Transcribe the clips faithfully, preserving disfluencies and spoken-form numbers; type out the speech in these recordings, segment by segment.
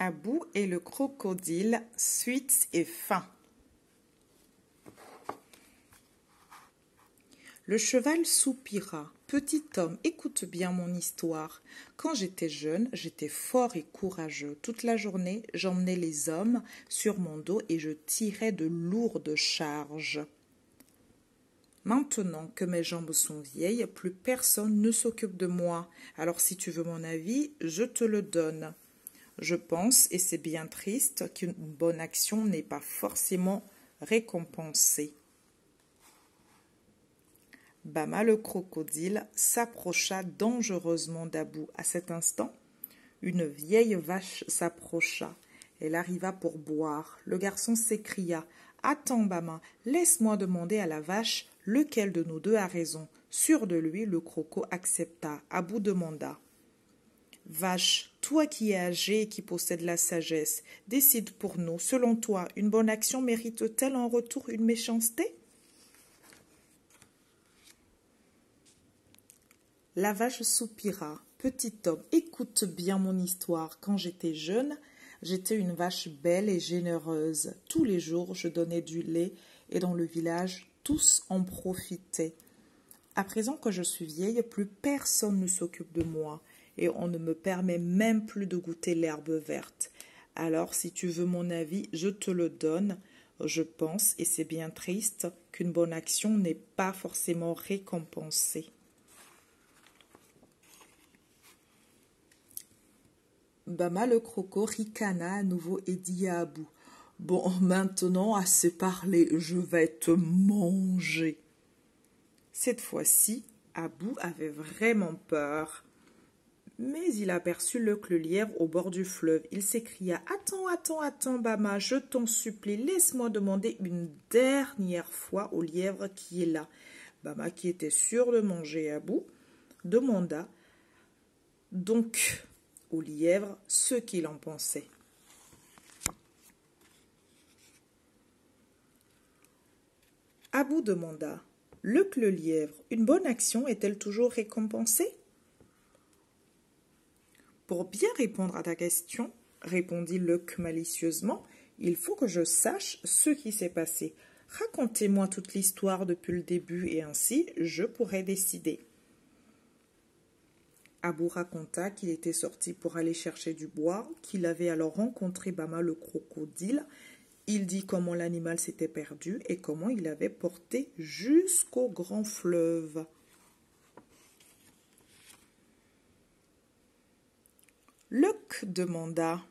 Abou et le crocodile, suite et fin. Le cheval soupira. Petit homme, écoute bien mon histoire. Quand j'étais jeune, j'étais fort et courageux. Toute la journée, j'emmenais les hommes sur mon dos et je tirais de lourdes charges. Maintenant que mes jambes sont vieilles, plus personne ne s'occupe de moi. Alors si tu veux mon avis, je te le donne. Je pense, et c'est bien triste, qu'une bonne action n'est pas forcément récompensée. Bama le crocodile s'approcha dangereusement d'Abou. À cet instant, une vieille vache s'approcha. Elle arriva pour boire. Le garçon s'écria « Attends, Bama, laisse-moi demander à la vache lequel de nous deux a raison. » Sûr de lui, le croco accepta. Abou demanda « Vache, toi qui es âgée et qui possède la sagesse, décide pour nous. Selon toi, une bonne action mérite-t-elle en retour une méchanceté ?» La vache soupira. « Petit homme, écoute bien mon histoire. Quand j'étais jeune, j'étais une vache belle et généreuse. Tous les jours, je donnais du lait et dans le village, tous en profitaient. À présent que je suis vieille, plus personne ne s'occupe de moi et on ne me permet même plus de goûter l'herbe verte. Alors, si tu veux mon avis, je te le donne. Je pense, et c'est bien triste, qu'une bonne action n'est pas forcément récompensée. » Bama le croco ricana à nouveau et dit à Abou « Bon, maintenant, assez parlé, je vais te manger. » Cette fois-ci, Abou avait vraiment peur. Mais il aperçut Luc le lièvre au bord du fleuve. Il s'écria « Attends, attends, attends, Bama, je t'en supplie, laisse-moi demander une dernière fois au lièvre qui est là. » Bama, qui était sûr de manger Abou, demanda donc au lièvre ce qu'il en pensait. Abou demanda « Luc le lièvre, une bonne action est-elle toujours récompensée ?» Pour bien répondre à ta question, répondit Luc malicieusement, il faut que je sache ce qui s'est passé. Racontez-moi toute l'histoire depuis le début et ainsi je pourrai décider. Abou raconta qu'il était sorti pour aller chercher du bois, qu'il avait alors rencontré Bama le crocodile. Il dit comment l'animal s'était perdu et comment il l'avait porté jusqu'au grand fleuve. Luc demanda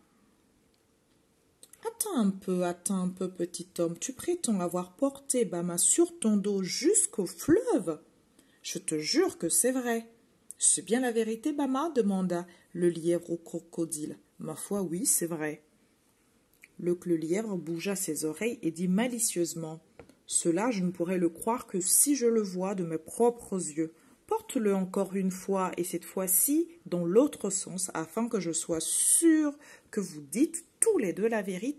« Attends un peu, attends un peu, petit homme, tu prétends avoir porté Bama sur ton dos jusqu'au fleuve? Je te jure que c'est vrai. » « C'est bien la vérité, Bama ?» demanda le lièvre au crocodile. « Ma foi, oui, c'est vrai. » Luc le lièvre bougea ses oreilles et dit malicieusement « Cela, je ne pourrais le croire que si je le vois de mes propres yeux. Porte-le encore une fois, et cette fois-ci dans l'autre sens, afin que je sois sûr que vous dites tous les deux la vérité. »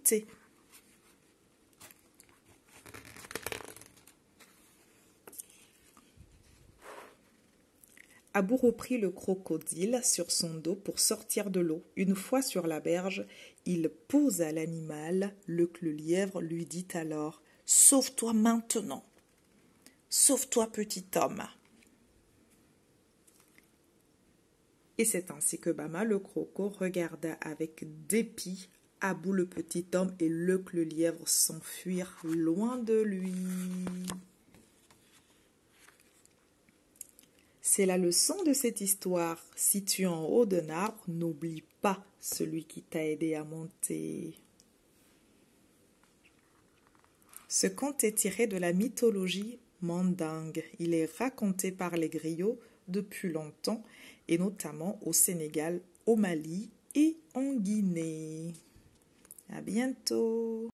Abou reprit le crocodile sur son dos pour sortir de l'eau. Une fois sur la berge, il posa l'animal. Luc le lièvre lui dit alors « Sauve-toi maintenant. Sauve-toi, petit homme. » Et c'est ainsi que Bama le croco regarda avec dépit Abou le petit homme et Luc le lièvre s'enfuir loin de lui. C'est la leçon de cette histoire. Si tu es en haut d'un arbre, n'oublie pas celui qui t'a aidé à monter. Ce conte est tiré de la mythologie mandingue. Il est raconté par les griots depuis longtemps, et notamment au Sénégal, au Mali et en Guinée. À bientôt.